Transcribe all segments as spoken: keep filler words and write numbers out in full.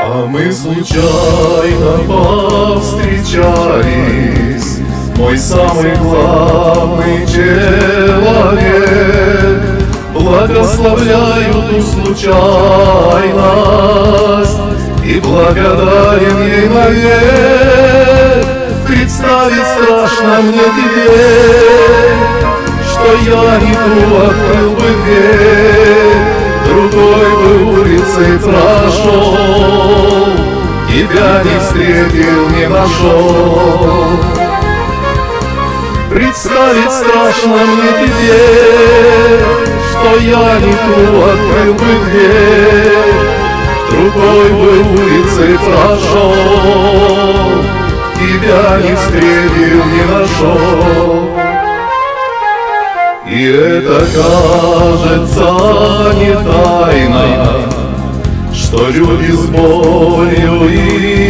А мы случайно повстречались, мой самый главный человек. Благословляю ту случайность и благодарен ей навек. Представить страшно мне теперь, что я не ту открыл бы дверь, другой бы улицей прошел, тебя не встретил, не нашел. Представить страшно мне теперь, что я не ту открыл бы дверь, другой бы улицей прошел, тебя не встретил, не нашел. И это кажется не тайна, что люди с болью и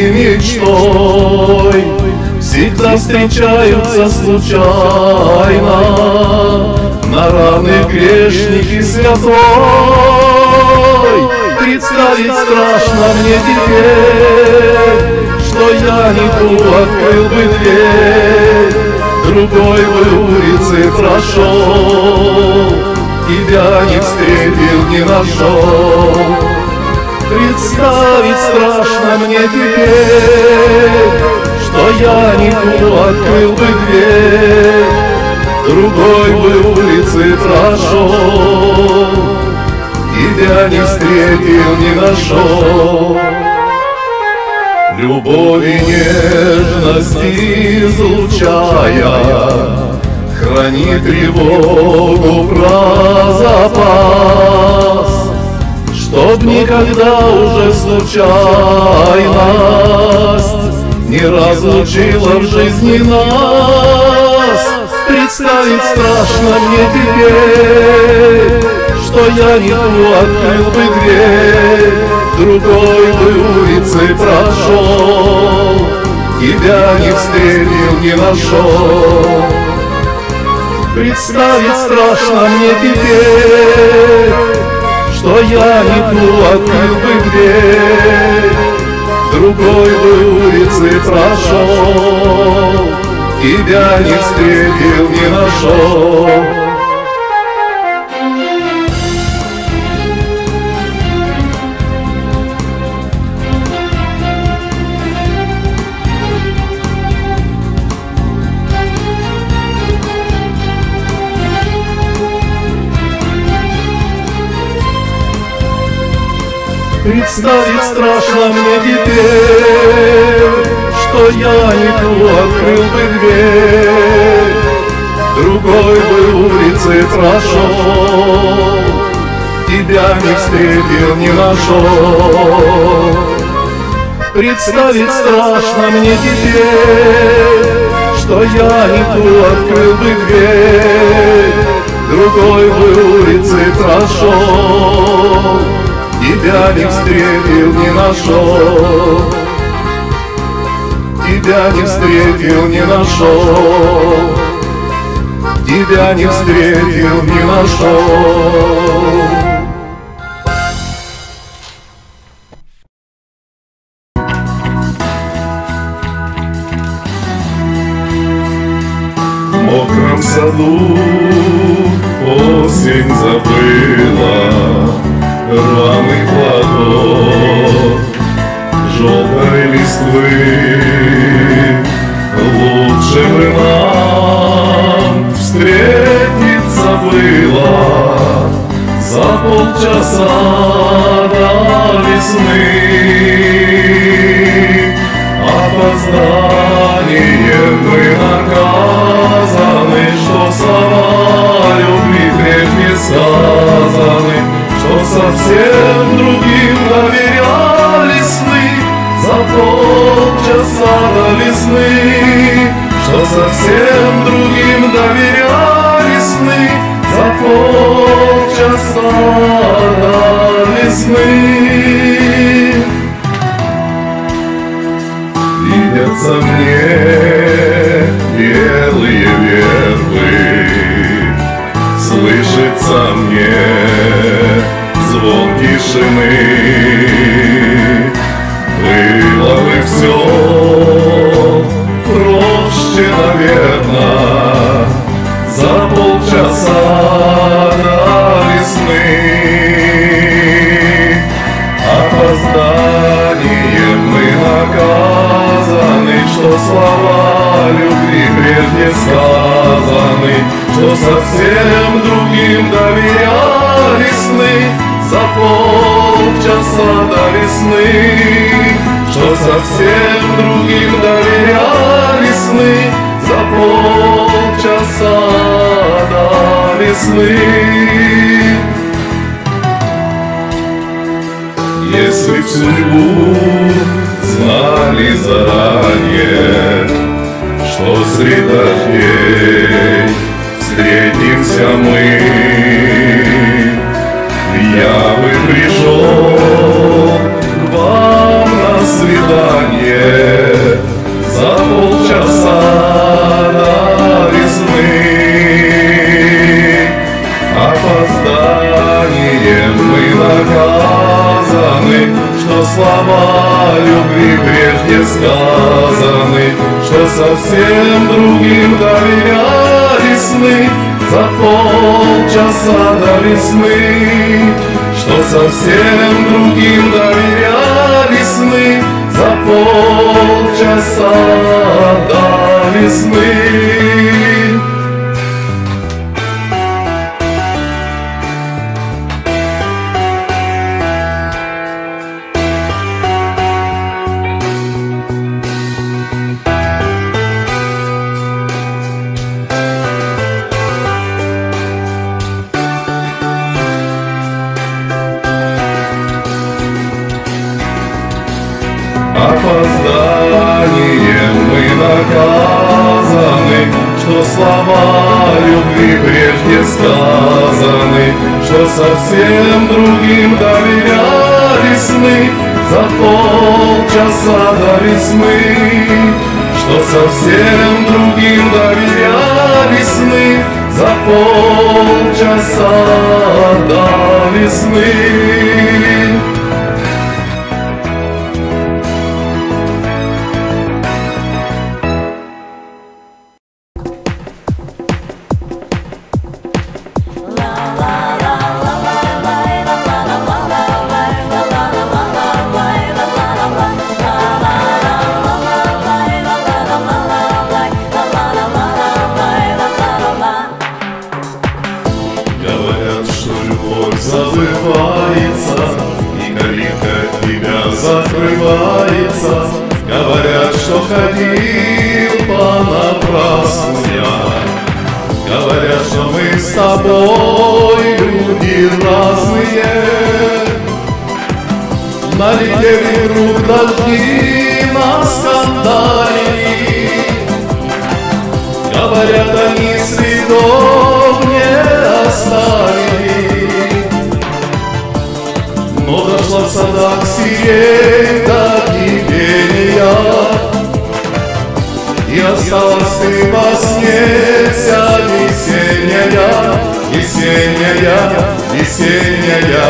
мечтой всегда встречаются случайно, на равных грешник и святой. Представить страшно мне теперь, что я не ту открыл бы дверь, другой бы улицы прошел, тебя не встретил, не нашел. Представить страшно мне теперь, что я не ту открыл бы дверь, другой бы улицы прошел, тебя не встретил, не нашел. Любовь и нежность излучая, храни тревогу про запас, чтоб никогда уже случайность не разлучила в жизни нас. Представить страшно мне теперь, что я не ту открыл бы дверь, другой бы улицей прошел, тебя не встретил, не нашел. Представить страшно мне теперь, что я не ту открыл бы дверь, другой бы улицей прошел, тебя не встретил, не нашел. Представить страшно мне теперь, что я не ту открыл бы дверь, другой бы улицей прошел, тебя не встретил, не нашел. Представить страшно мне теперь, что я не ту открыл бы дверь, другой бы улицей прошел, тебя не встретил, не нашел, тебя не встретил, не нашел, тебя не встретил, не нашел. В мокром саду осень забыла рваный платок желтой листвы. Лучше бы нам встретиться было за полчаса до весны. Опозданием мы наказаны, что слова любви прежде сказаны, что совсем другим доверялись мы за полчаса до весны, что совсем другим доверялись мы за полчаса до весны. Видятся мне белые вербы, слышится мне звон тишины. все проще, наверно, за полчаса до весны. Опозданием мы наказаны, что слова любви прежде сказаны, что совсем другим доверяли сны за полчаса до весны, что совсем другим доверяли сны за полчаса до весны. Если б судьбу знали заранее, что среди дождей встретимся мы, я бы пришел к вам на свидание за полчаса до весны. Опозданием мы наказаны, что слова любви прежде сказаны, что совсем другим доверяли сны за полчаса до весны, что совсем другим доверяли сны за полчаса до весны. Опозданием мы наказаны, что слова любви прежде сказаны, что совсем другим доверяли сны за полчаса до весны, что совсем другим доверяли сны за полчаса до весны. Забывается, и калитка тебя закрывается. Говорят, что ходил понапрасну я. Говорят, что мы с тобой люди разные. Налетели вдруг дожди, нас скандалили. Говорят, они следов не оставили. Но дошла в садах сирень до кипения, и осталась ты во сне вся весенняя, весенняя, весенняя.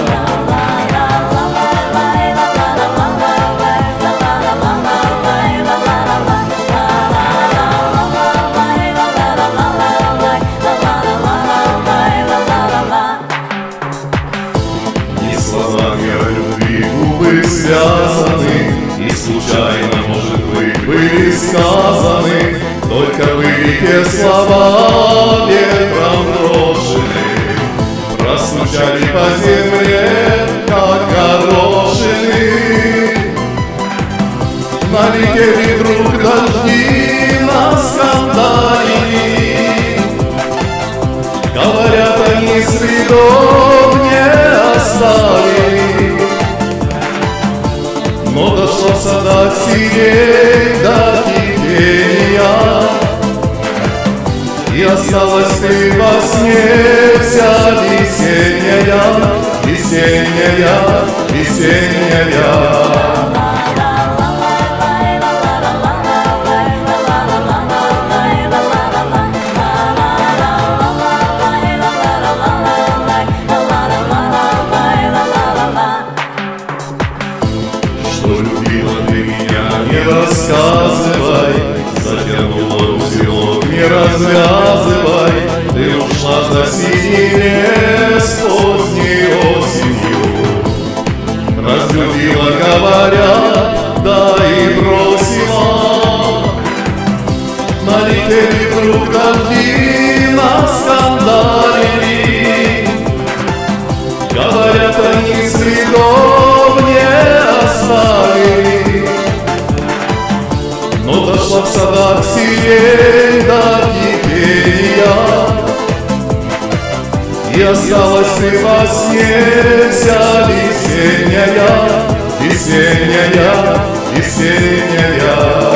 Связаны, и случайно, может быть, были сказаны, только в реке слова ветром брошены, простучали по земле, как горошины. Налетели вдруг дожди, нас скандалили. Говорят, они следов не оставили. Но дошла в садах сирень до кипения, и осталась ты во сне вся весенняя, весенняя, весенняя. Что что любила ты меня, не рассказывай. Затянула узелок, не развязывай. Ты ушла за синий лес поздней осенью. Разлюбила, говорят, да и бросила. Налетели вдруг дожди, наскандалили. Говорят, они следов не оставили. Но дошла в садах сирень до кипения, и осталась ты во сне вся весенняя, весенняя, весенняя.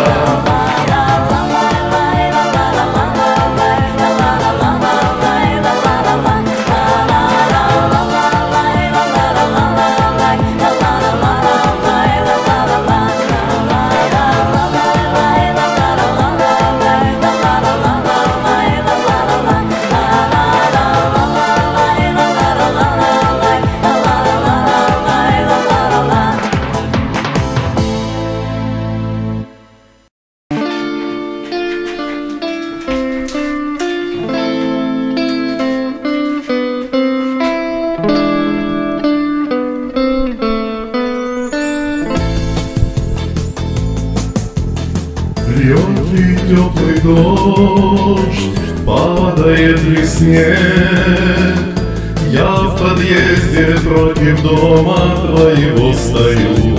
Льет ли теплый дождь, падает ли снег, я в подъезде против дома твоего стою.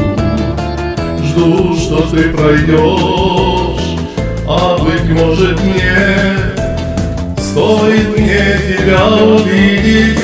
Жду, что ты пройдешь, а быть может мне стоит мне тебя увидеть.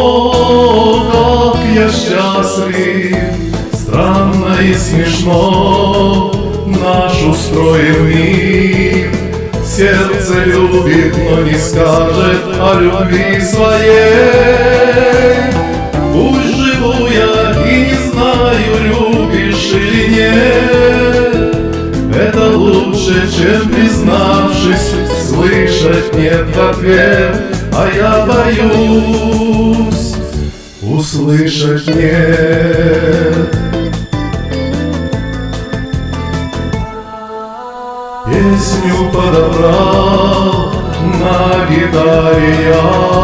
О, как я счастлив, странно и смешно наш устроен мир. Сердце любит, но не скажет о любви своей. Пусть живу я и не знаю, любишь или нет. Это лучше, чем, признавшись, слышать нет в ответ. А я боюсь услышать нет. Песню подобрал на гитаре я.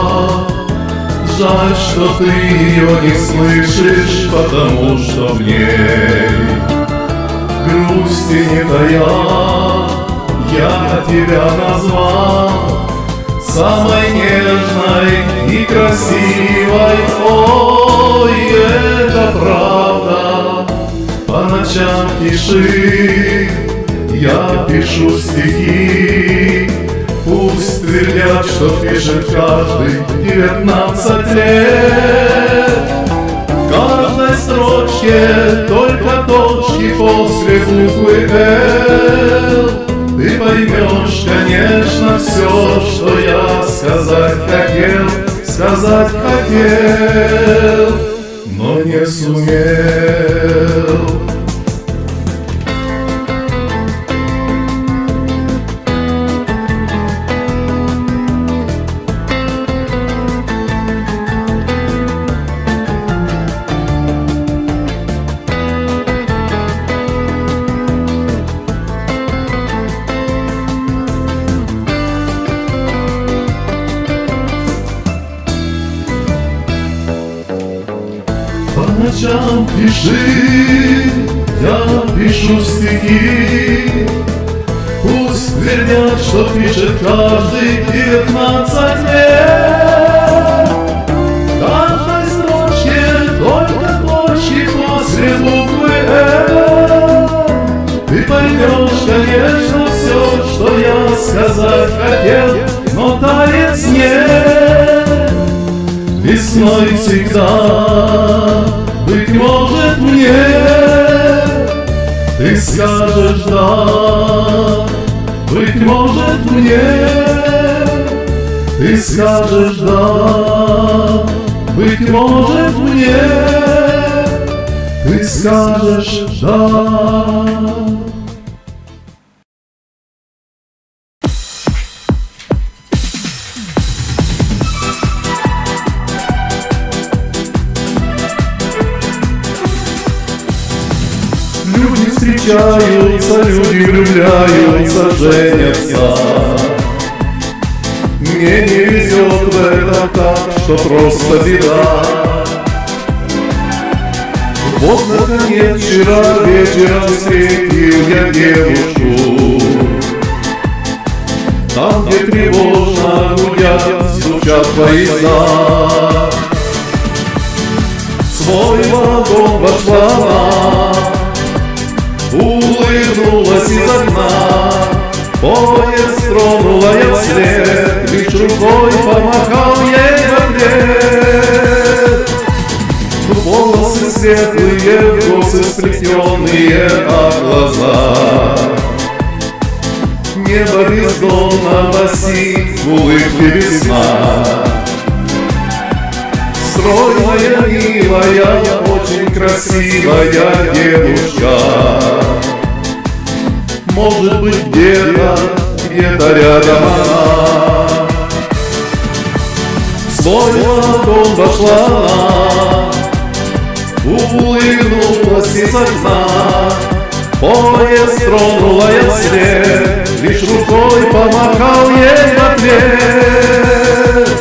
Жаль, что ты ее не слышишь, потому что в ней грусти не тая. Я тебя назвал самой нежной и красивой. Ой, это правда, по ночам тиши я пишу стихи. Пусть твердят, что пишет каждый девятнадцать лет. В каждой строчке только точки после буквы «Л». Ты поймешь, конечно, все, что я сказать хотел, сказать хотел, но не сумел. По ночам пиши, я пишу стихи. Пусть твердят, что пишет каждый девятнадцать лет. В каждой строчке только точки после буквы «Л». Ты поймешь, конечно, все, что я сказать хотел, но тает снег. Весной всегда, быть может, мне ты скажешь «да». Быть может, мне ты скажешь «да». Быть может, мне ты скажешь «да». встречаются, люди влюбляются, женятся. Мне не везет в этом так, что просто беда. Вот, наконец, вчера вечером встретил я девушку. Там, где тревожно гудят, стучат поезда. В свой вагон вошла она, улыбнулась из окна. Поезд тронула я вслед, лишь рукой помахал ей в ответ. Волосы светлые, косы сплетенные, а глаза небо бездонного синь, в улыбке весна. Стройная, милая, очень красивая девушка. Может быть, где-то, где-то рядом она. В свой вагон вошла она, улыбнулась из окна. Поезд тронула я вслед, лишь рукой помахал ей в ответ.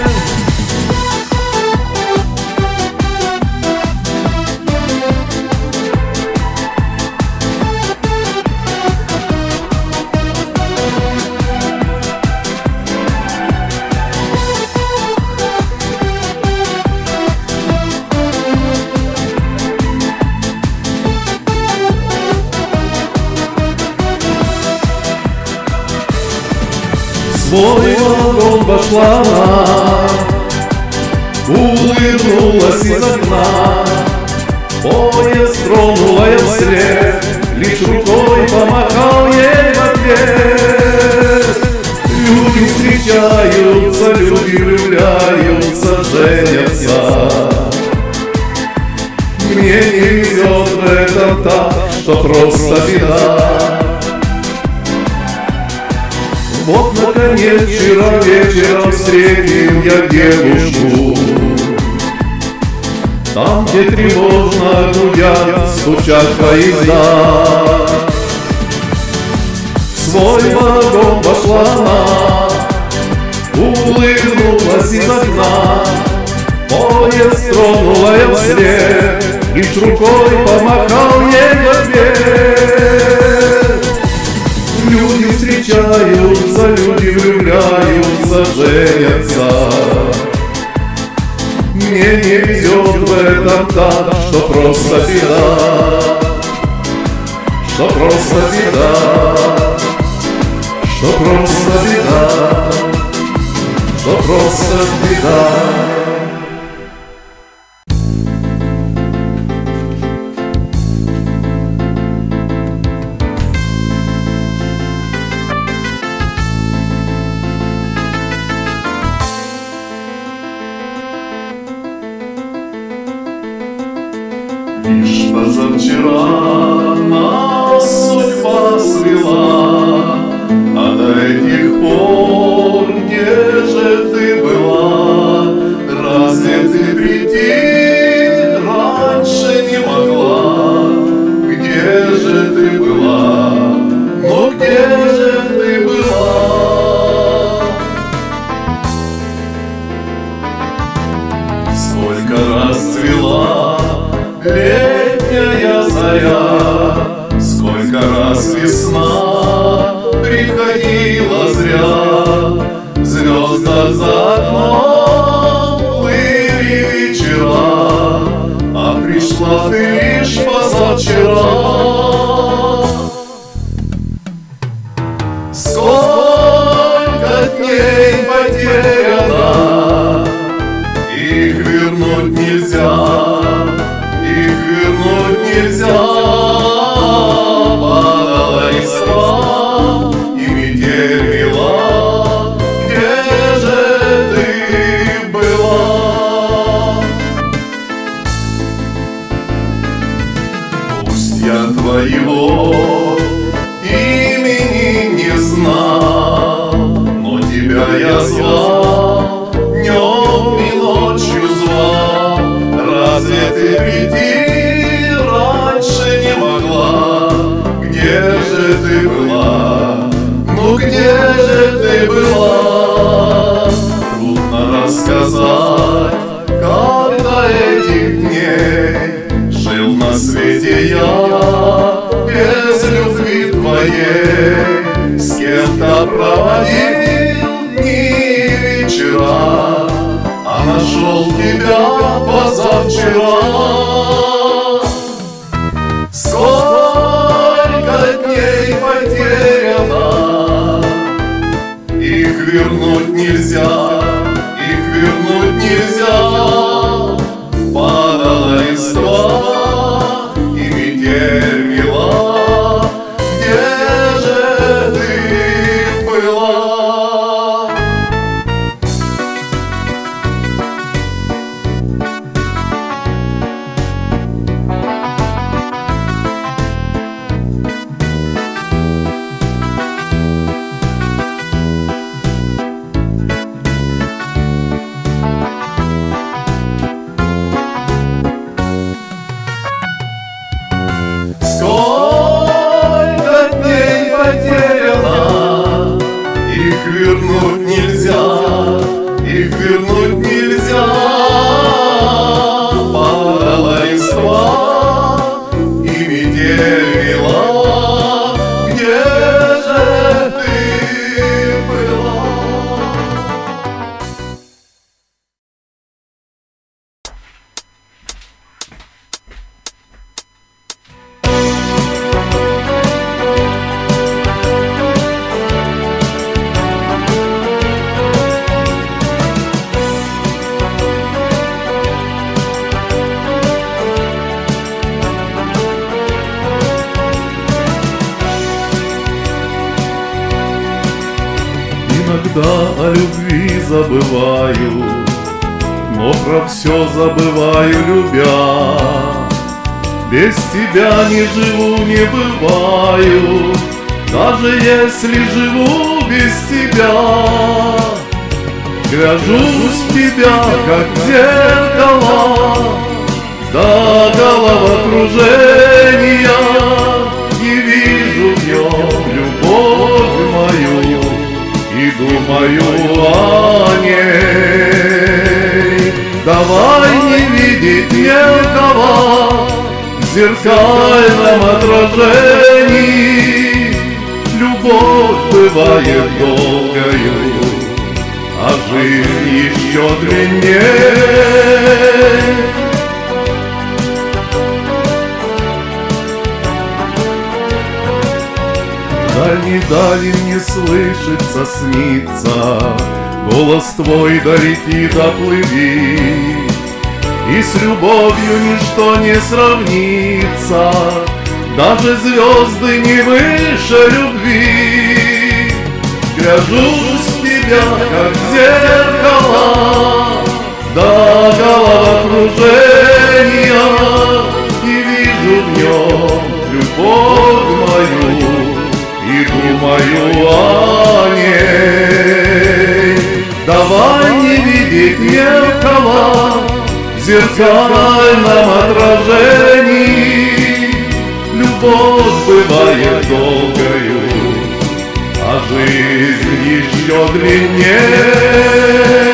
В свой вагон вошла она, улыбнулась из окна. Поезд тронула я вслед, лишь рукой помахал ей в ответ. Люди встречаются, люди влюбляются, женятся. Мне не везет в этом так, что просто беда. Вот, наконец, вчера вечером встретил я девушку. Там, где тревожно гудят, стучат поезда. В свой вагон вошла она, улыбнулась из окна. Поезд тронула я вслед, лишь рукой помахал ей в ответ. Люди встречаются, люди влюбляются, женятся. Мне не везет в этом так, что просто беда, что просто беда, что просто беда, что просто беда. Лишь позавчера нас судьба свела, а до этих пор где же ты была? Разве ты прийти раньше не могла? Где же ты была? Ну где же ты была? Сколько раз цвела летняя заря, сколько раз весна приходила зря. В звездах за окном плыли вечера, а пришла ты лишь позавчера. Сколько дней потеряно, их вернуть нельзя. Их вернуть нельзя. Падала листва и метель вела. Где же ты была? Пусть я твоего имени не знал, но тебя я звал, днем и ночью звал. Разве ты прийти раньше не могла? ты была? Ну где же ты была? Трудно рассказать, как до этих дней жил на свете я без любви твоей, с кем-то проводил дни и вечера, а нашел тебя позавчера. Сколько дней потеряно, их вернуть нельзя, их вернуть нельзя. Падала листва и метель мела, где же ты была? Сколько дней потеряно, их вернуть нельзя, их вернуть нельзя. Падала листва и метель вела, где же ты была? Иногда о любви забываю, но про все забываю, любя. Без тебя не живу, не бываю, даже если живу без тебя. Гляжусь в тебя, как в зеркало, до головокружения, и вижу в нем любовь мою, и думаю о ней. Давай не видеть зеркала в зеркальном отражении. Любовь бывает долгою, а жизнь еще длиннее. Дальний дали не слышится, снится голос твой, до реки доплыви, и с любовью ничто не сравнится, даже звезды не выше любви. Гляжусь в тебя, как в зеркало, до головокружения, и вижу в нем любовь мою, и думаю о ней. Давай не видеть зеркала в зеркальном отражении. Любовь бывает долгою, а жизнь еще длиннее.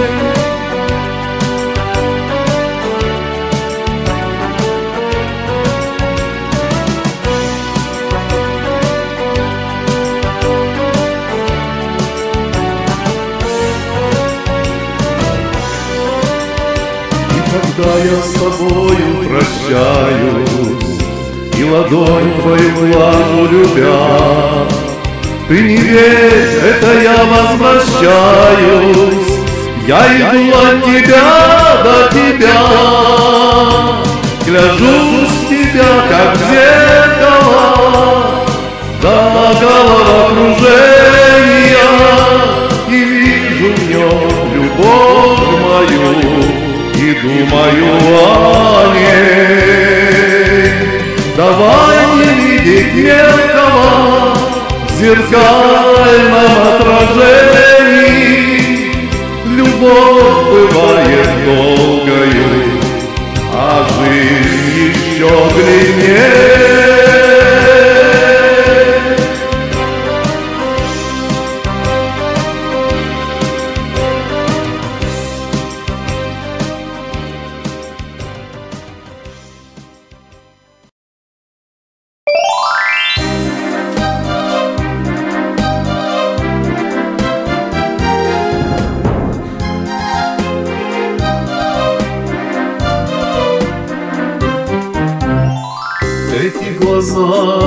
Когда я с тобою прощаюсь и ладонь твою глажу, любя, ты не верь, это я возвращаюсь, я иду от тебя до тебя. Гляжусь в тебя, как в зеркало, до головокружения, и вижу в нем любовь мою, и думаю о ней. Давай не видеть зеркало в зеркальном отражении. Любовь бывает долгою, а жизнь еще длиннее.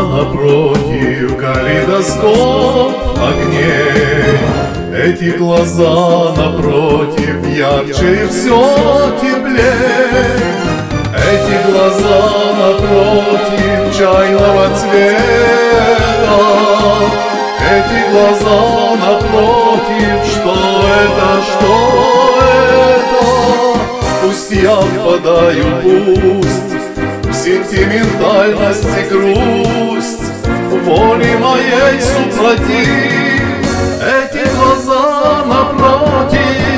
напротив, калейдоскоп огней. Эти глаза напротив, ярче и все теплее. Эти глаза напротив, чайного цвета. Эти глаза напротив, что это, что это? Пусть я впадаю, пусть в сентиментальность и грусть, воли моей супротив. Эти глаза напротив,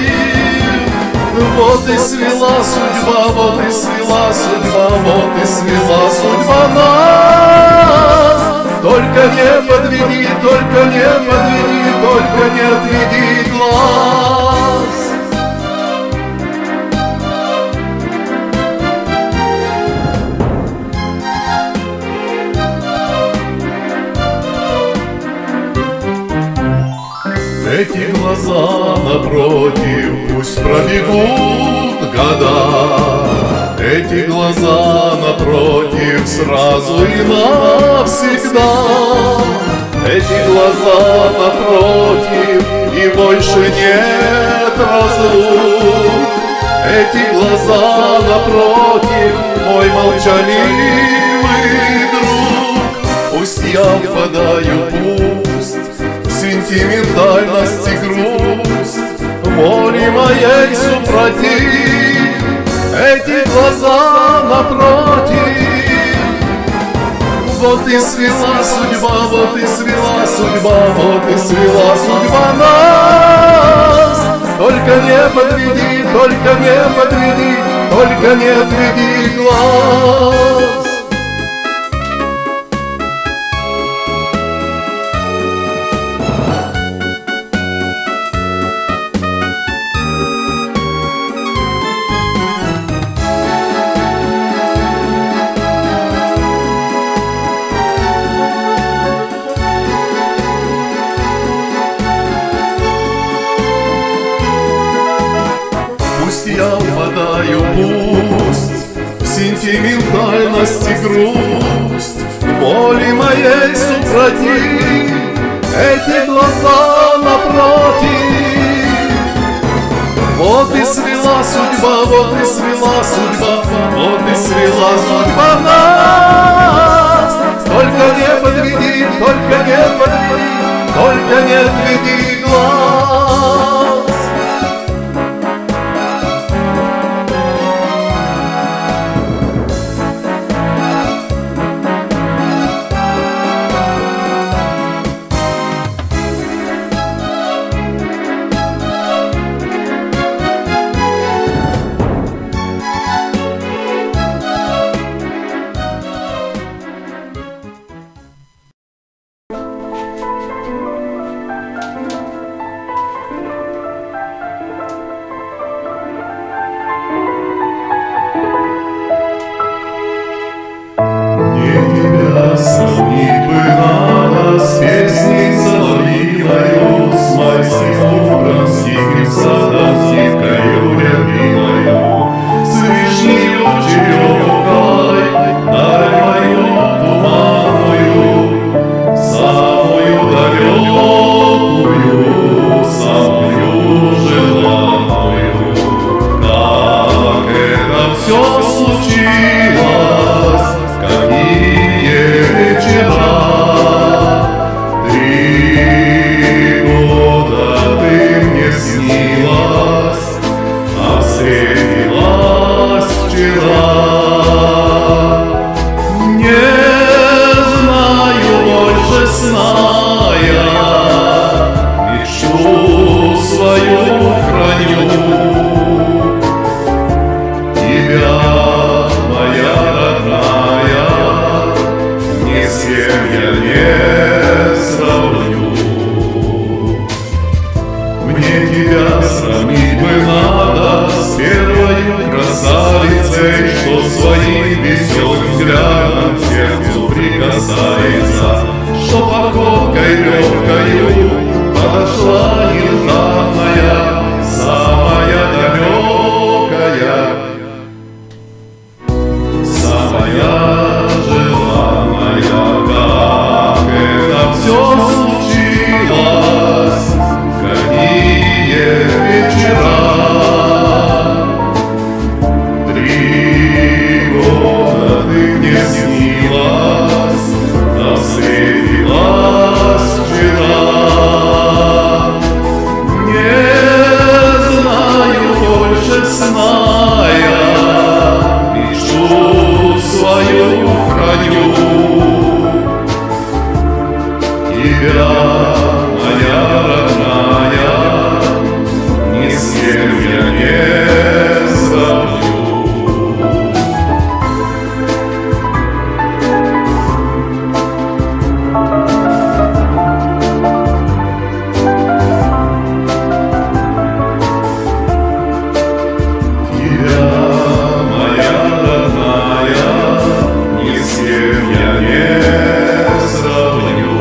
вот и свела судьба, вот и свела судьба, вот и свела судьба нас. Только не подведи, только не подведи, только не отведи глаз. Эти глаза напротив, пусть пробегут года. Эти глаза напротив, сразу и навсегда. Эти глаза напротив, и больше нет разлук. Эти глаза напротив, мой молчаливый друг. Пусть я впадаю, пусть сентиментальность и грусть, воли моей супротив. Эти глаза напротив, вот и свела судьба, вот и свела судьба, вот и свела судьба нас. Только не подведи, только не подведи, только не отведи глаз. Я впадаю, пусть в сентиментальность и грусть, воли моей супротив. Эти глаза напротив, вот и свела судьба, вот и свела судьба, вот и свела судьба нас. Только не подведи, только не подведи, только не отведи глаз. Сравнить бы надо с песней соловьиною, с майским утром, с тихим садом, с ниткою рябиною, с вишнею черемухой, даль мою туманную, самую далекую, самую желанную. Как это все случилось, какие вечера, три года ты мне снилась, а встретилась вчера. Не знаю больше сна я, мечту свою храню. Тебя, моя родная, ни с кем я не сравню. Мне тебя сравнить бы надо с первой красавицей, что своим веселым взглядом к сердцу прикасается, что походкой легкою подошла нежданная, самая далекая, самая желанная. тебя, моя родная, ни с кем я не сравню. Тебя, моя родная, ни с кем я не сравню.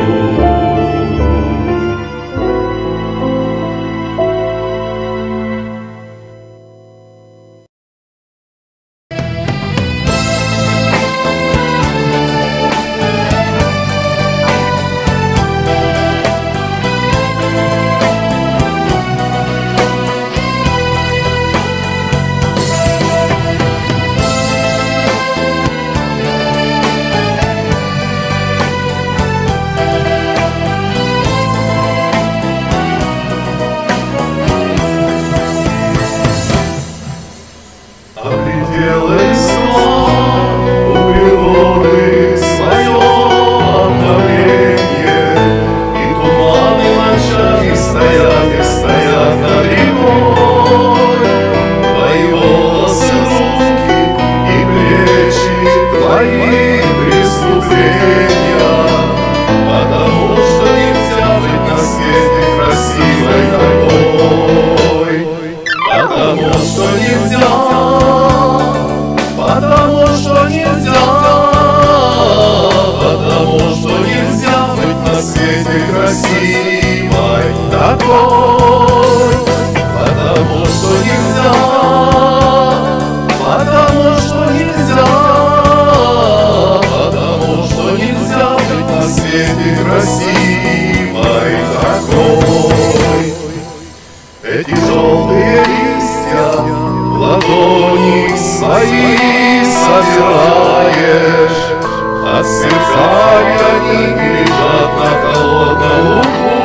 Огляделась у природы свое обновление, и туманы ночами стоят и стоят над рекой. Твои волосы, руки и плечи, твои преступления, потому что нельзя жить на свете красивой такой, потому что нельзя. Потому что нельзя, потому что нельзя быть на свете красивой такой, потому что нельзя, потому что нельзя, потому что нельзя быть на свете красивой такой. Эти желтые листья в ладони свои собираешь, от сверкали они лежат на холодном лугу,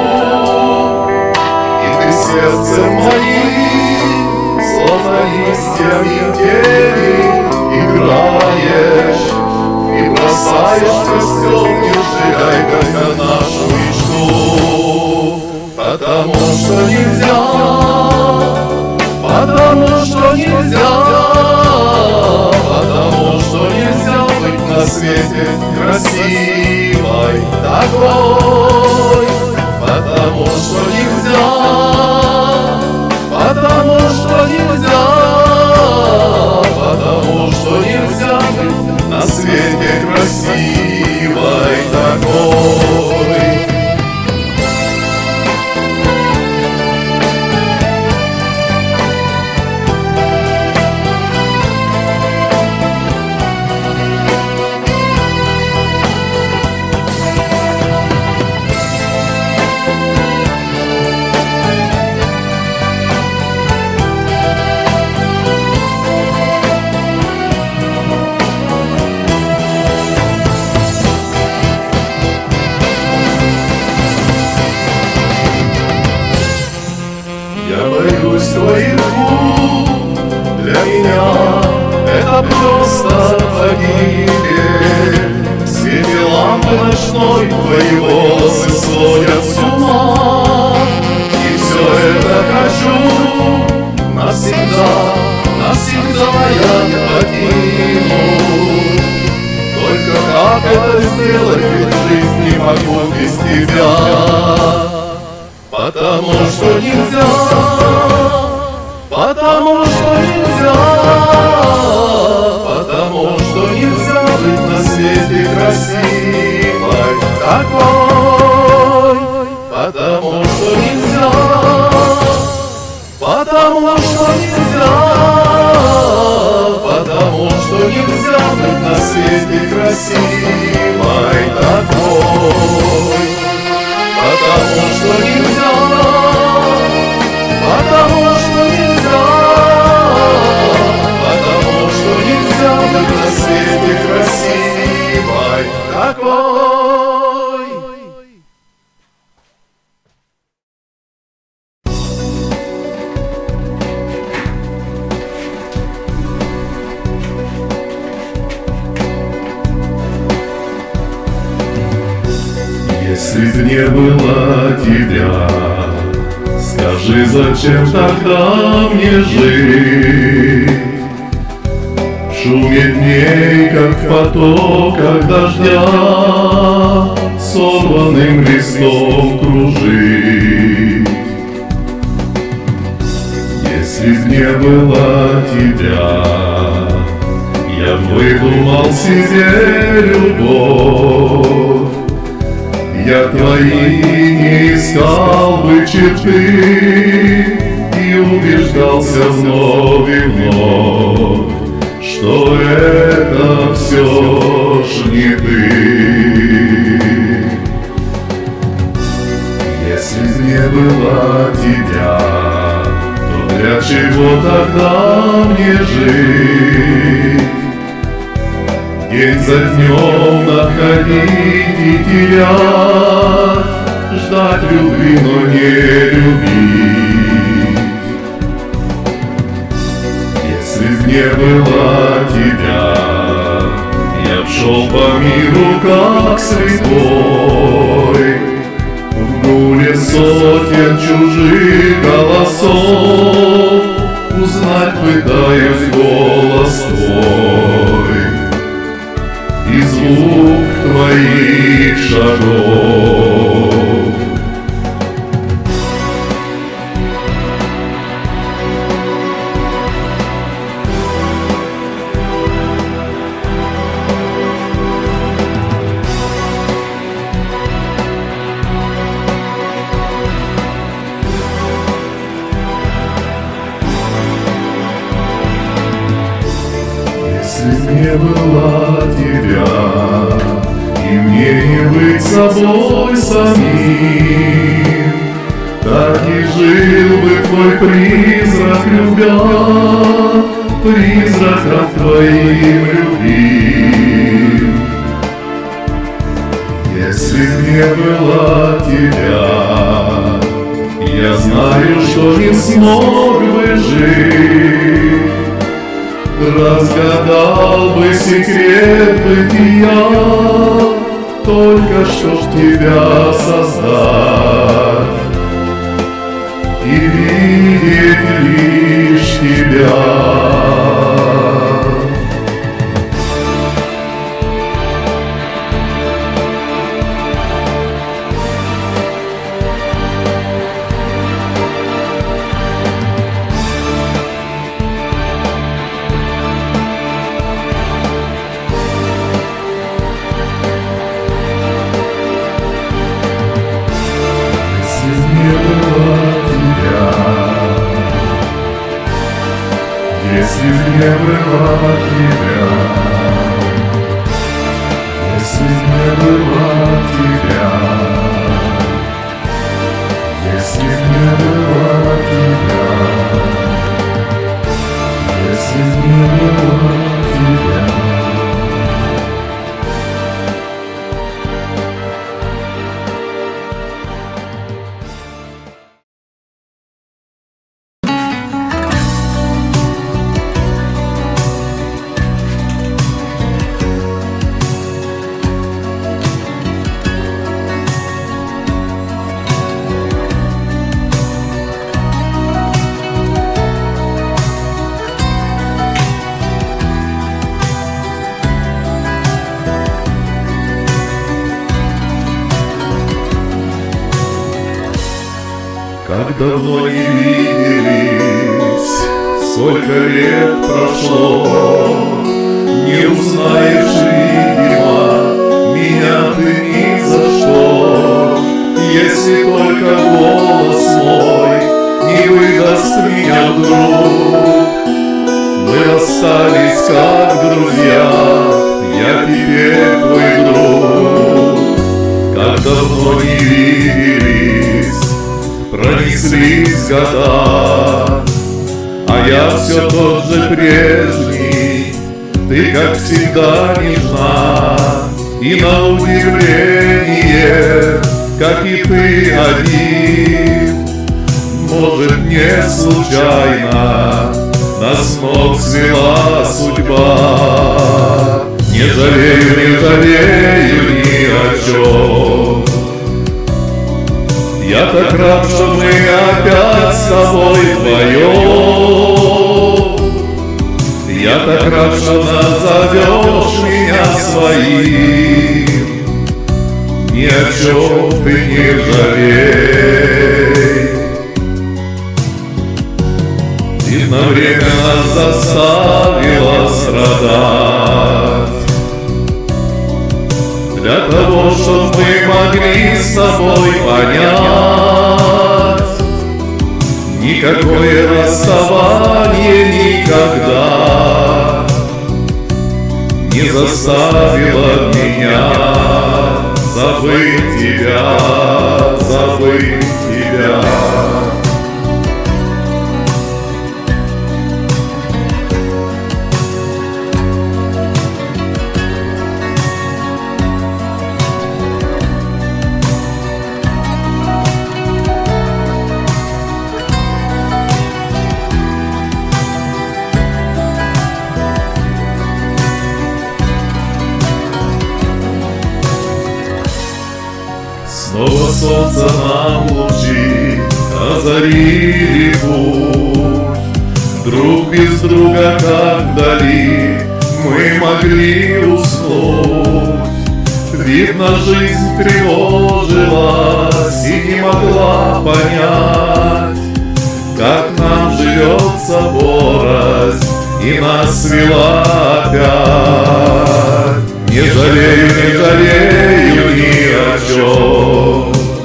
и ты сердцем моим, словно листьями в тени, играешь и бросаешь в костер, не сжигай, только нашу мечту, потому что нельзя, потому что нельзя, потому что нельзя быть на свете красивой такой, потому что нельзя, потому что нельзя, потому что нельзя быть на свете красивой такой. Я боюсь твоих губ, для меня это просто погибель. В свете лампы ночной твои волосы сводят с ума, и все это хочу навсегда, навсегда я покину. Только как это сделать, ведь жизнь не могу без тебя. Потому что нельзя, потому что нельзя, потому что нельзя быть на свете красивой такой, потому что нельзя, потому что нельзя, потому что нельзя быть на свете красивой такой. Потому что нельзя, потому что нельзя, потому что нельзя быть на свете красивой такой. Если б не было тебя, скажи, зачем тогда мне жить? В шуме дней, как в потоках дождя, сорванным листом кружить. Если б не было тебя, я б выдумал себе любовь. Я твои не искал бы черты и убеждался вновь и вновь, что это все ж не ты. Если б не было тебя, то для чего тогда мне жить? День за днем находить и терять, ждать любви, но не любить. Если б не было тебя, я б шел по миру как слепой, в гуле сотен чужих голосов узнать пытаюсь голос твой и звук твоих шагов. Если б не было тебя, и мне не быть собой самим, так и жил бы твой призрак, любя, призраком твоим любим. Если б не было тебя, я знаю, что не смог бы жить. Разгадал бы секрет бытия, только чтоб тебя создать и видеть лишь тебя. Если б не было тебя, если б не было тебя, если б не было тебя, если б не было тебя. Как давно не виделись, сколько лет прошло, не узнаешь, видимо, меня ты ни за что. Если только голос мой не выдаст меня вдруг, мы остались как друзья, я теперь твой друг. Как давно не виделись, пронеслись года, а я все тот же прежний. Ты, как всегда, нежна, и на удивление, как и ты один. Может, не случайно нас вновь свела судьба. Не жалею, не жалею ни о чем, Я так рад, что мы опять с тобой вдвоем. Я так рад, что назовешь меня своим. Ни о чем ты не жалей. Видно, время нас заставило страдать для того, чтобы мы могли с тобой понять. Никакое расставание никогда не заставило меня забыть тебя, забыть тебя. Снова солнце нам лучи озарили путь. Друг без друга, как вдали, мы могли уснуть. Видно, жизнь тревожилась и не могла понять, как нам живется порознь и нас свела опять. Не жалею, не жалею ни о чем.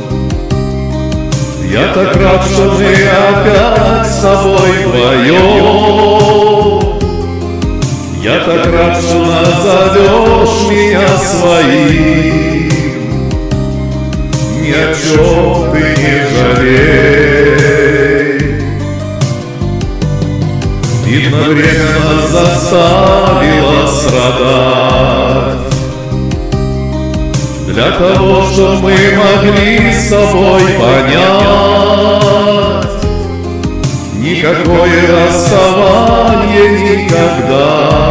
Я так рад, что мы опять с тобой вдвоем. Я так рад, что назовешь меня своим. Ни о чем ты не жалей. Видно, время нас заставило страдать для того, чтобы мы могли с тобой понять. Никакое расставание никогда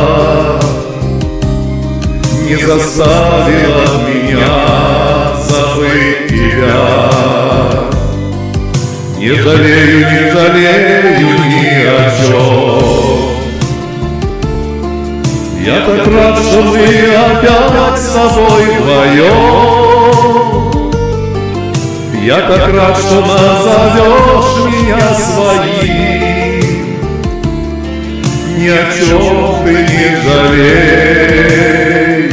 не заставило меня забыть тебя. Не жалею, не жалею ни о чем. Я так рад, что мы опять с тобой вдвоем. Я так рад, что назовешь меня своим. Ни о чем ты не жалей.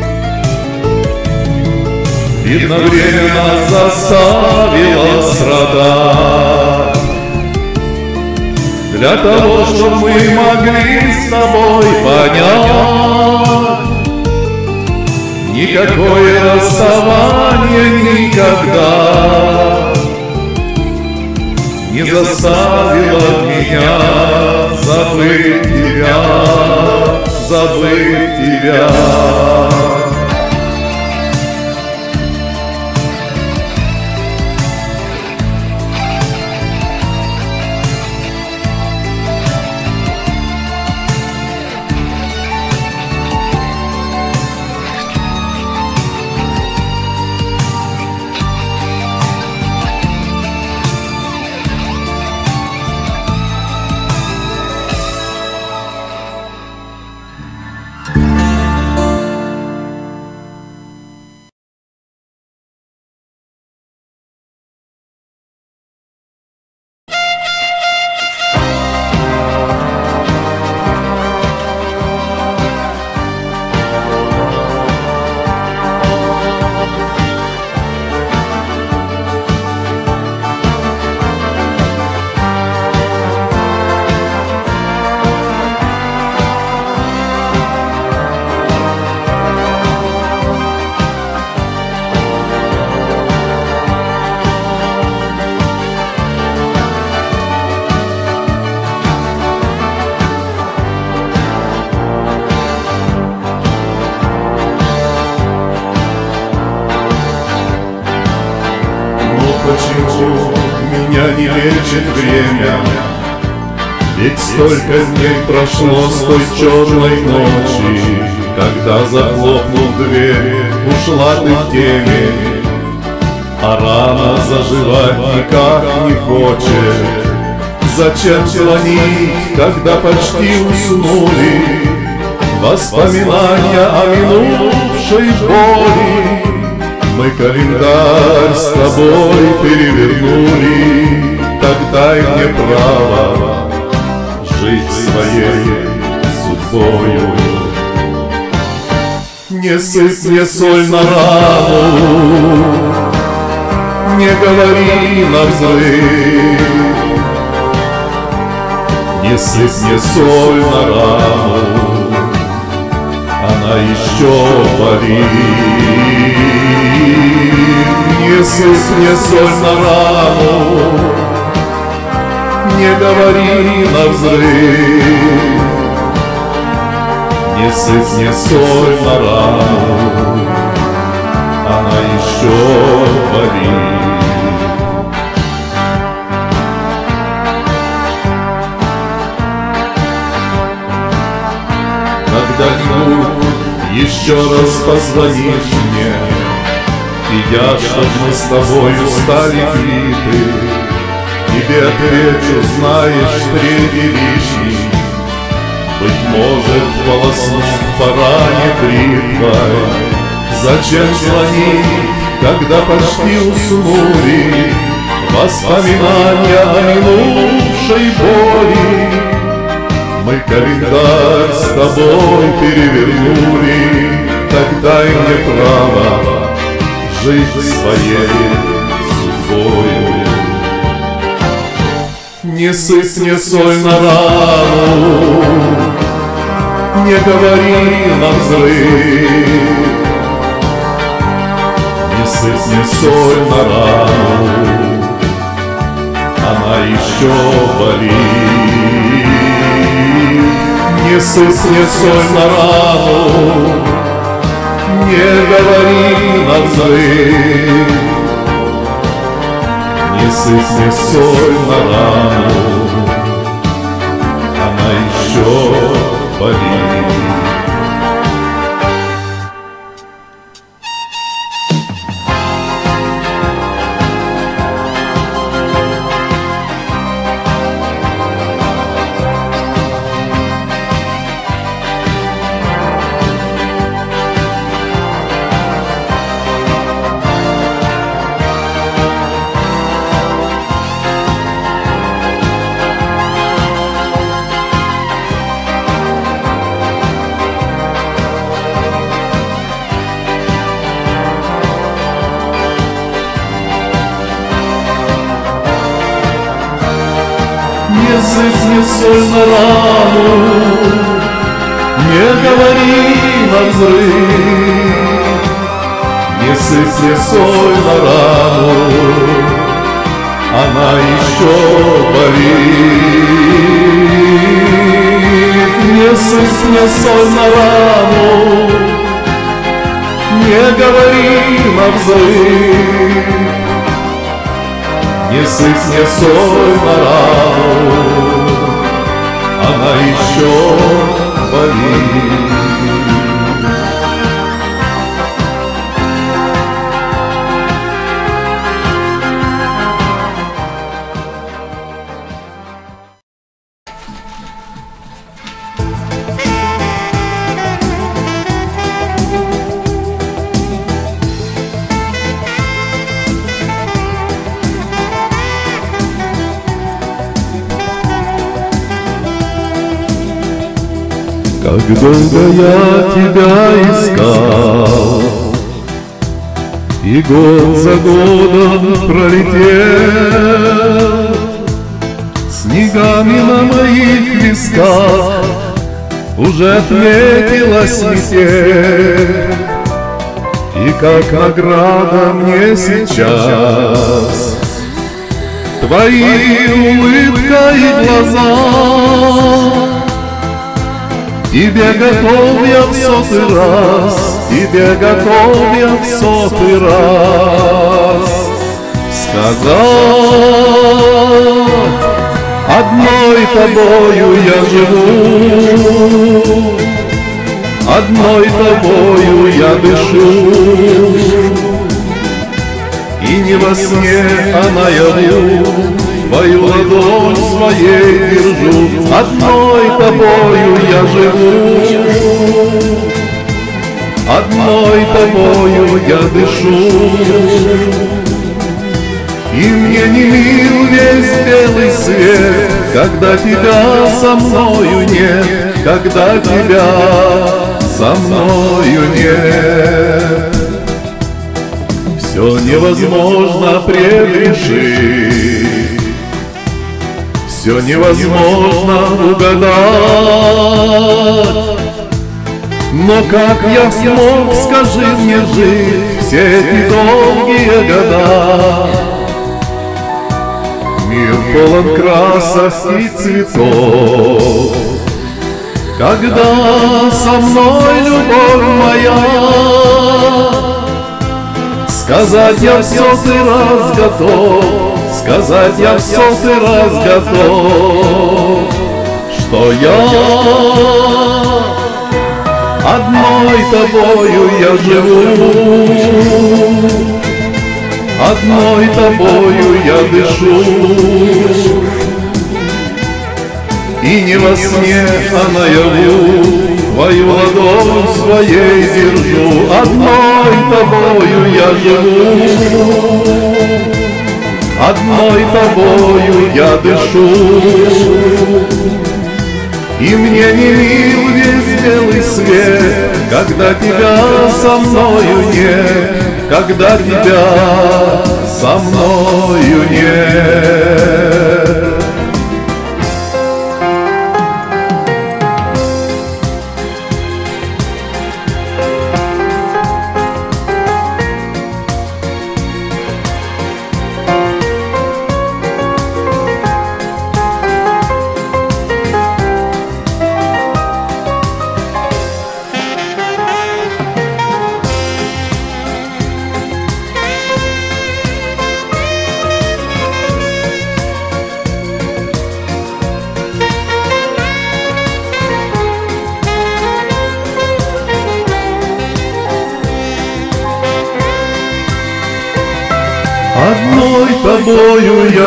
Видно, время нас заставило страдать для того, чтобы мы могли с тобой понять. Никакое расставание никогда не заставило меня забыть тебя, забыть тебя. Почему меня не лечит время? Ведь столько дней прошло с той черной ночи, когда, захлопнув дверь, ушла ты в темень. а рана заживать никак не хочет. Зачем звонить, когда почти уснули? Воспоминания о минувшей боли. Мы календарь с тобой перевернули. Так дай мне право жить своей судьбою. Не сыпь мне соль на рану, не говори навзрыв. Не сыпь мне соль на рану, она еще болит. Не сыпь мне соль на рану, не говори навзрыв. Не сыпь мне соль на рану, она еще болит. Когда-нибудь еще раз позвонишь мне, и я, чтоб мы с тобою стали квиты, тебе отвечу, знаешь, впереди лишний. Быть может, полоснуть по ране бритвой. Зачем звонить, когда почти уснули? Воспоминания о минувшей боли. Мы календарь с тобой перевернули. Так дай мне право жить своей судьбою. Не сыпь мне соль на рану, не говори навзрыв. Не сыпь мне соль на рану, она еще болит. Не сыпь мне соль на рану, не говори навзрыв. Не сыпь мне соль на рану, она еще болит. Не сыпь мне соль на рану, не говори навзрыв. Не сыпь мне соль на рану, она еще болит. Не сыпь мне соль на рану, не говори навзрыв. Не сыпь мне соль на рану, она еще болит. Как долго я тебя искал, и год за годом пролетел, снегами на моих висках уже отметилась метель. И как награда мне сейчас твои улыбка и глаза. Тебе готов я в сотый раз, тебе готов я в сотый раз сказать: одной тобою я живу, одной тобою я дышу, и не во сне, а наяву твою ладонь своей держу. Одной тобою я живу, одной тобою я дышу. И мне не мил весь белый свет, когда тебя со мною нет, когда тебя со мною нет. Все невозможно предрешить, все невозможно угадать. Но как я смог, скажи мне, жить все эти долгие года? Мир полон красок и цветов, когда со мной любовь моя. Сказать я в сотый раз готов, сказать я в сотый раз готов, что я одной тобою я живу, одной тобою я дышу. И не во сне, а наяву твою ладонь своей держу. Одной тобою я живу, одной тобою я дышу. И мне не мил весь белый свет, когда тебя со мною нет, когда тебя со мною нет. Одной тобою я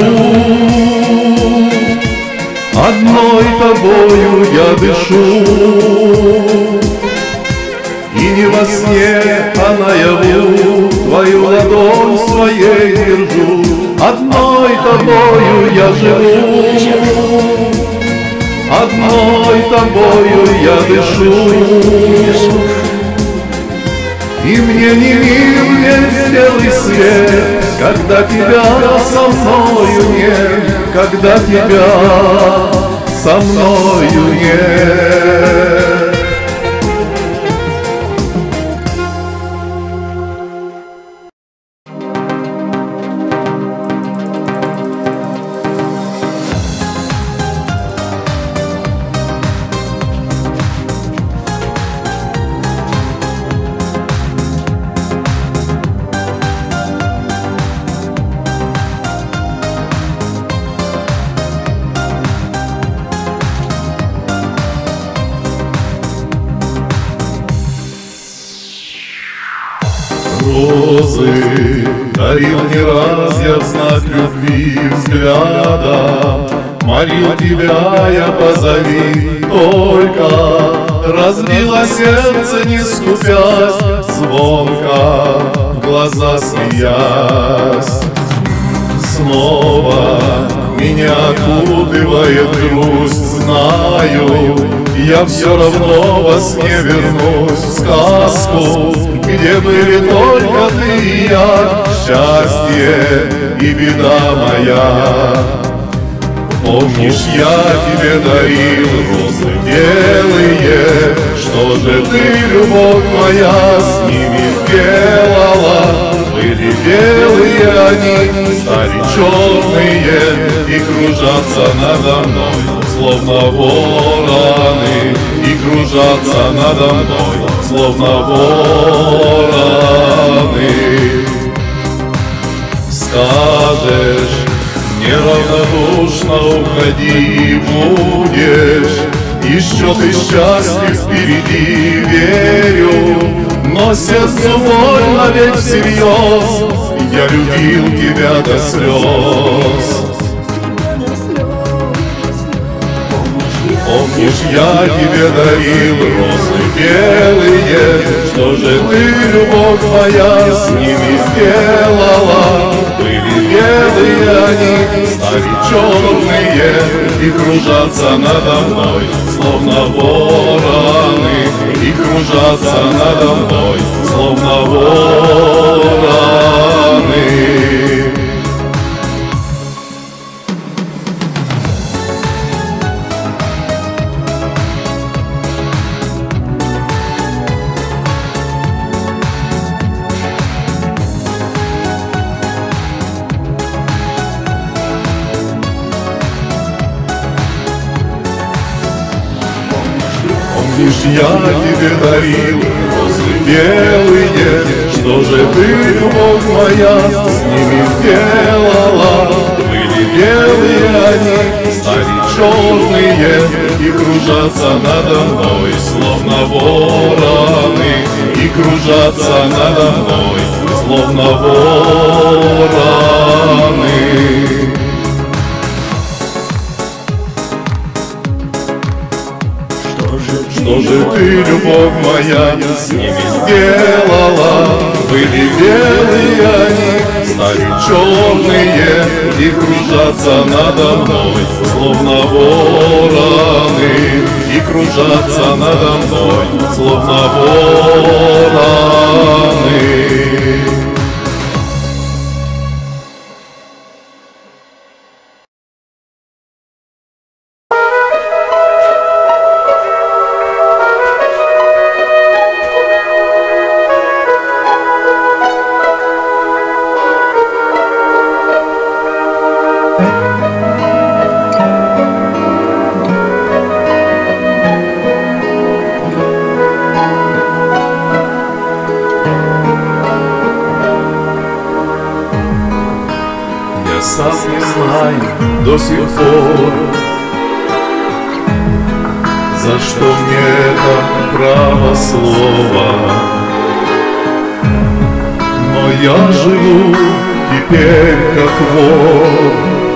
живу, одной тобою я дышу. И не во сне, а наяву твою ладонь своей держу. Одной тобою я живу, одной тобою я дышу. И мне не мил весь белый свет, когда тебя со мною нет, когда тебя со мною нет. Розы дарил не раз я в знак любви взгляда. Молил тебя я, позови только. Разбило сердце, не скупясь, звонко в глаза смеясь. Снова меня окутывает грусть, знаю, я все равно во сне вернусь в сказку, где были только ты и я, счастье и беда моя. Помнишь, я тебе дарил розы белые, что же ты, любовь моя, с ними делала? Были белые они, стали черные и кружатся надо мной, словно вороны, и кружатся надо мной, словно вороны. Скажешь, неравнодушно уходи, будешь, еще ты счастлив впереди, верю, но сердцу больно ведь всерьез. я любил тебя до слез. Помнишь, я тебе дарил розы белые, что же ты, любовь моя, с ними сделала? Были белые они, стали черные, и кружатся надо мной, словно вороны, и кружатся надо мной, словно вороны. Помнишь, я тебе дарил розы белые, что же ты, любовь моя, с ними сделала? Были белые они, стали черные, и кружатся надо мной, словно вороны, и кружатся надо мной, словно вороны. Что же ты, любовь моя, с ними сделала? Были белые они, стали черные, и кружатся надо мной, словно вороны, и кружатся надо мной, словно вороны. Сам не знаю до сих пор, за что мне это право слова. Но я живу теперь как вор,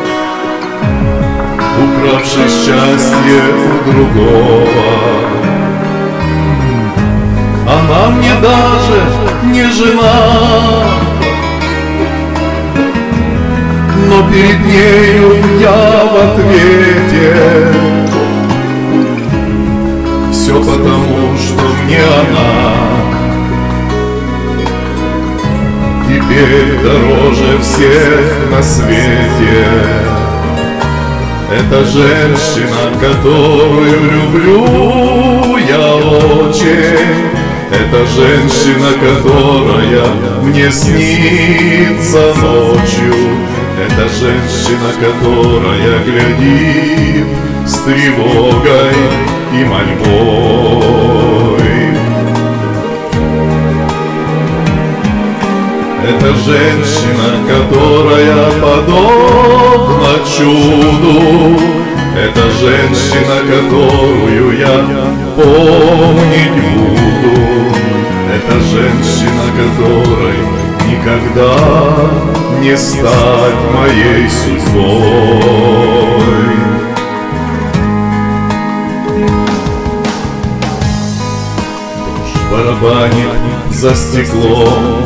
укравший счастье у другого. Она мне даже не жена, но перед нею я в ответе. Все потому, что мне она теперь дороже всех на свете. Это женщина, которую люблю я очень. Это женщина, которая мне снится ночью. Это женщина, которая глядит с тревогой и мольбой. Это женщина, которая подобна чуду. Это женщина, которую я помнить буду. Это женщина, которой никогда не стать моей судьбой. Дождь барабанит за стеклом,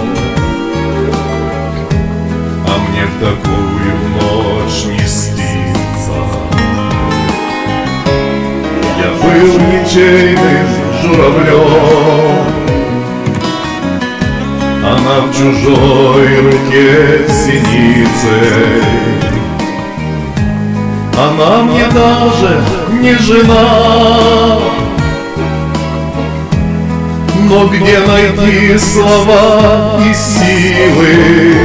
а мне в такую ночь не снится. Я был ничейным журавлем, она в чужой руке синицей. Она мне даже не жена, но где найти слова и силы,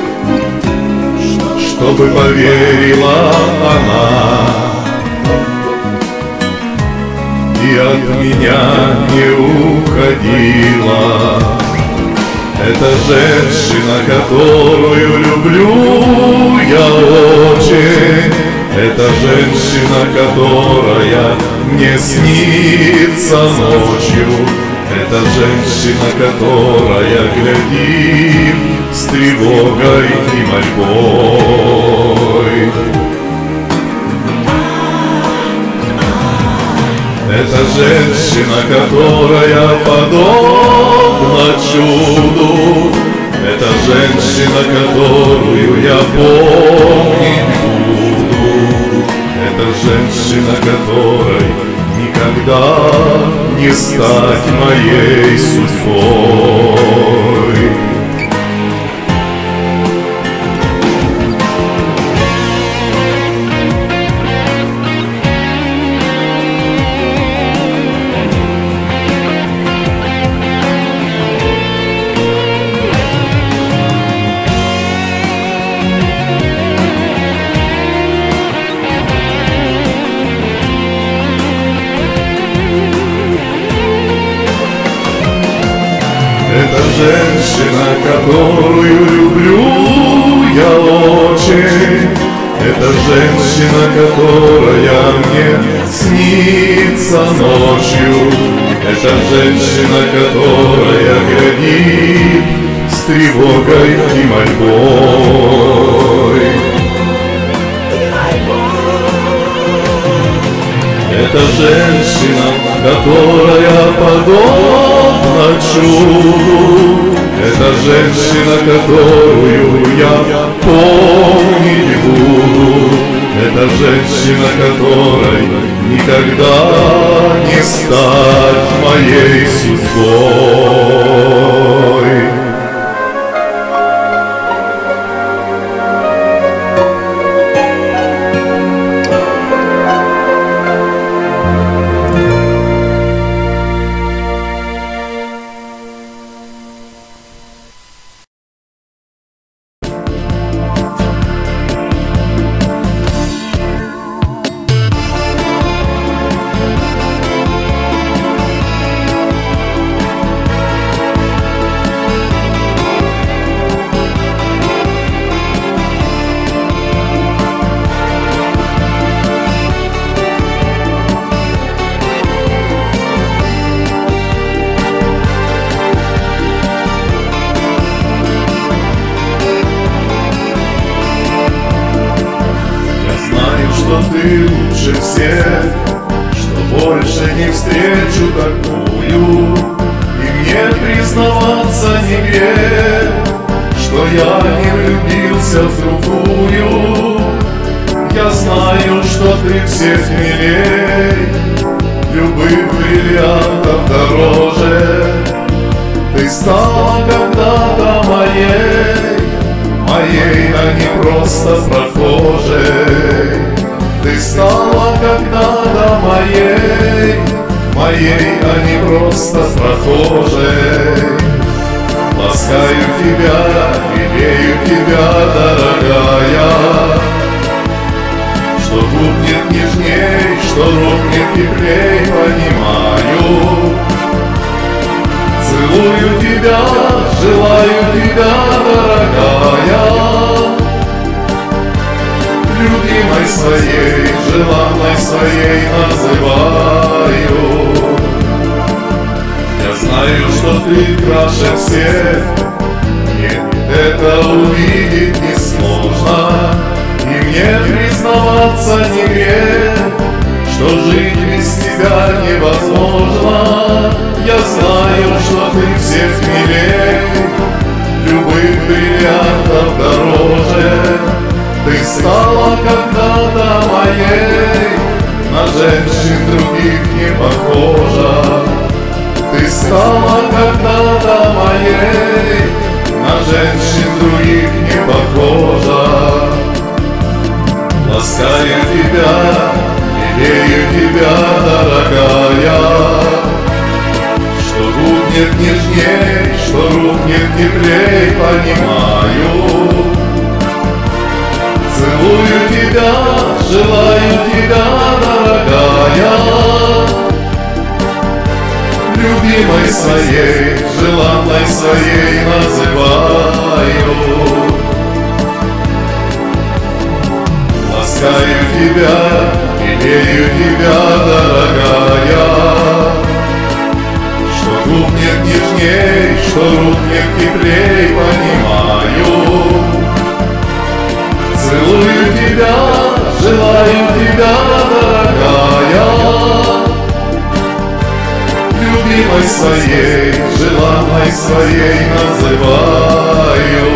чтобы поверила она и от меня не уходила. Это женщина, которую люблю я очень. Это женщина, которая мне снится ночью. Это женщина, которая глядит с тревогой и мольбой. Это женщина, которая подобна чуду, это женщина, которую я помнить буду, это женщина, которой никогда не стать моей судьбой. Это женщина, которую люблю я очень, это женщина, которая мне снится ночью, это женщина, которая глядит с тревогой и мольбой. Это женщина, которая подобна чуду, это женщина, которую я помнить буду, это женщина, которой никогда не стать моей судьбой. Ты лучше всех, что больше не встречу такую, и мне признаваться не грех, что я не влюбился в другую. Я знаю, что ты всех милей, любых бриллиантов дороже. Ты стала когда-то моей, моей, а не просто прохожей. Ты стала когда-то моей, моей, а не просто прохожей. Ласкаю тебя, лелею тебя, дорогая, что губ нет нежней, что рук нет теплей, понимаю. Целую тебя, желаю тебя, дорогая, любимой своей, желанной своей называю. Я знаю, что ты краше всех, мне это увидеть несложно, и мне признаваться не грех, что жить без тебя невозможно. Я знаю, что ты всех милей, любых бриллиантов дороже. Ты стала когда-то моей, на женщин других не похожа. Ты стала когда-то моей, на женщин других не похожа. Ласкаю тебя, лелею тебя, дорогая, что губ нет нежней, что рук нет теплей, понимаю. Целую тебя, желаю тебя, дорогая, любимой своей, желанной своей называю. Ласкаю тебя, лелею тебя, дорогая, что губ нет нежней, что рук нет теплей, понимаю. своей, желанной своей называю.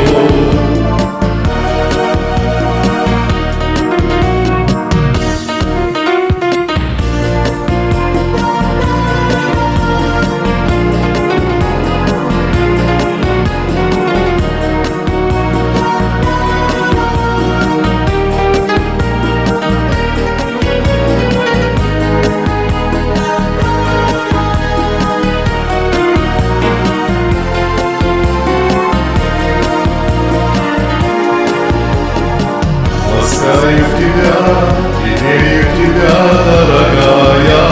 Ласкаю тебя, имею тебя, дорогая,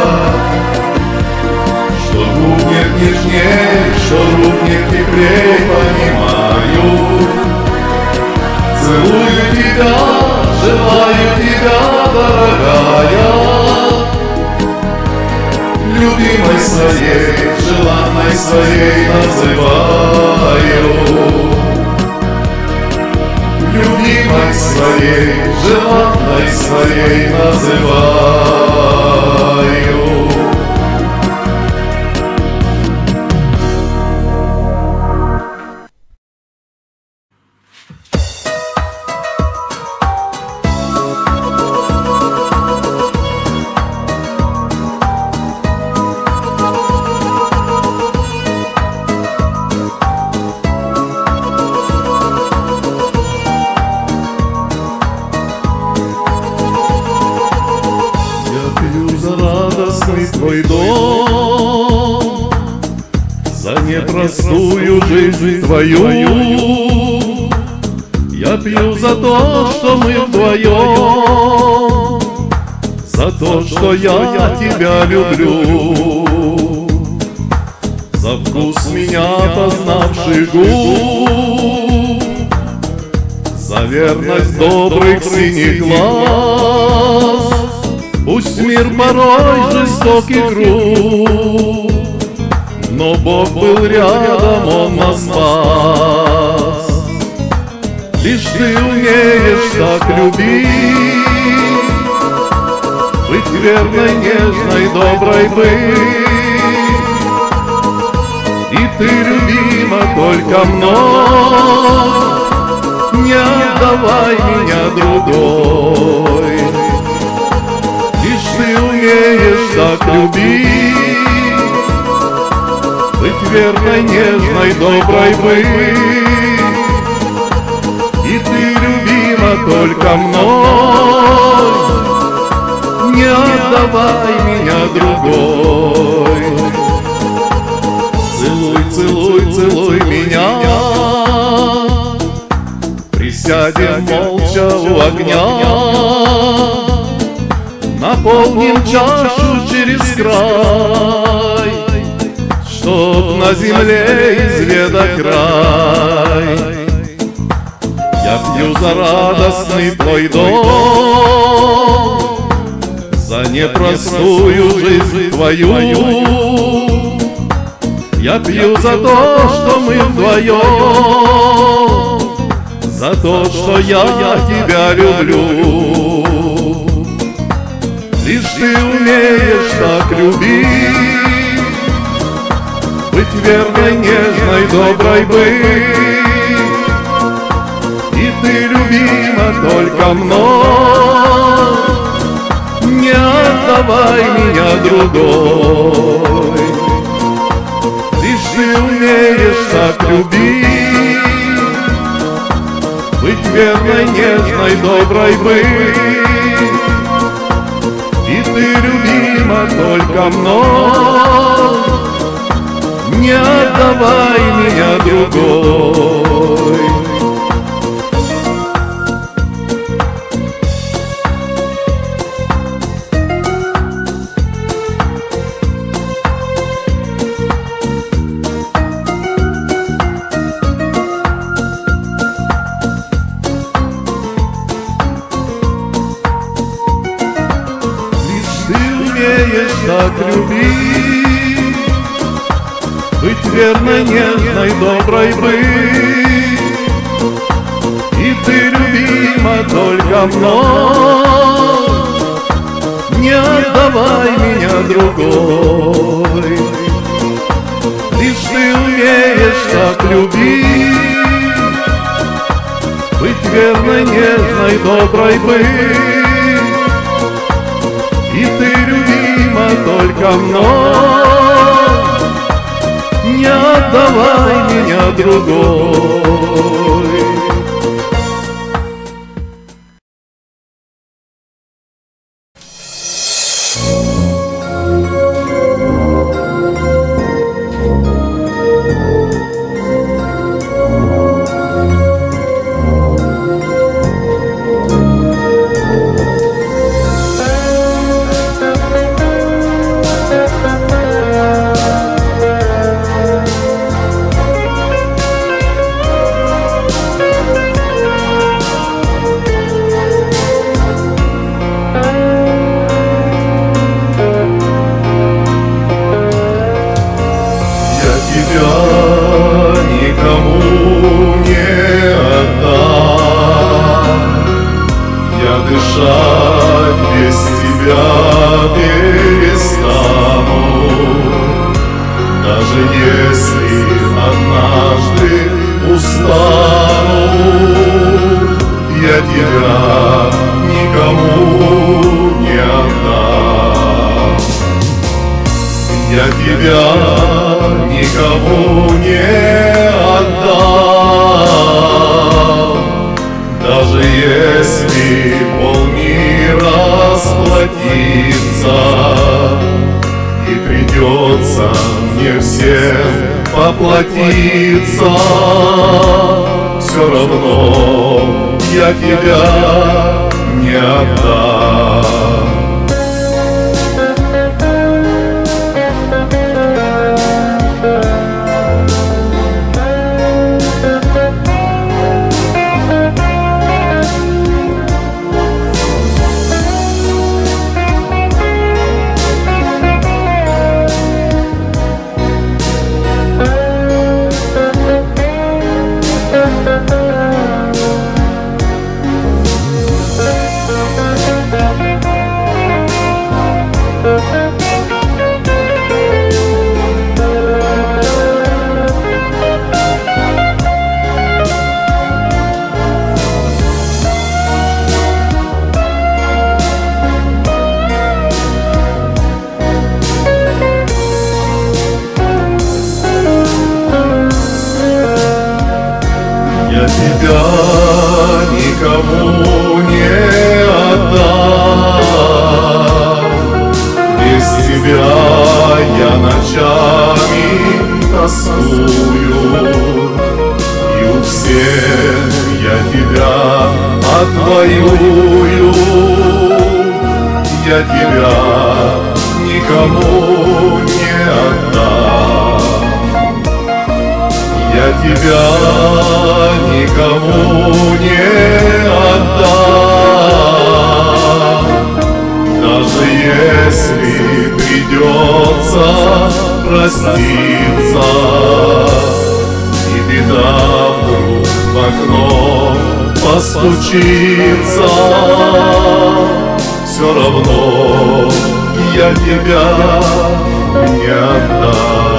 что губ нет нежней, что рук нет теплей, понимаю. Целую тебя, желаю тебя, дорогая, любимой своей, желанной своей называю. Любимой своей, желанной своей называю. Твой дом, за непростую жизнь твою. Я пью за то, что мы вдвоем, за то, что я тебя люблю, за вкус меня познавший губ, за верность добрых синих глаз. Пусть мир порой жесток и груб, но Бог был рядом, Он нас спас. Лишь ты умеешь так любить, быть верной, нежной, доброй быть. И ты любима только мной, не отдавай меня другой. Ты умеешь так любить, быть верной, нежной, доброй быть. И ты любима только мной, не отдавай меня другой. Целуй, целуй, целуй меня, присядем молча у огня, наполним чашу через край, чтоб на земле изведать рай. Я пью за радостный твой дом, за непростую жизнь твою. Я пью за то, что мы вдвоем, за то, что я тебя люблю. Лишь ты умеешь так любить, быть верной, нежной, доброй быть. И ты любима только мной, не отдавай меня другой. Лишь ты умеешь так любить, быть верной, нежной, доброй быть. И ты любима только мной, не отдавай меня другой. Так любить, быть верной, нежной, доброй быть. И ты любима только мной, не отдавай меня другой. умеешь так любить, быть верной, нежной, доброй быть. И ты любима только мной, не отдавай меня другой. Дышать без тебя перестану, даже если однажды устану. Я тебя никому не отдам, я тебя никому не отдам, даже если полмира сплотится и придется мне всем поплатиться, все равно я тебя не отдам. Я тебя никому не отдам, без тебя я ночами тоскую, и у всех я тебя отвоюю. Я тебя никому не отдам, я тебя никому не отдам, даже если придется проститься, и беда вдруг в окно постучится, все равно я тебя не отдам.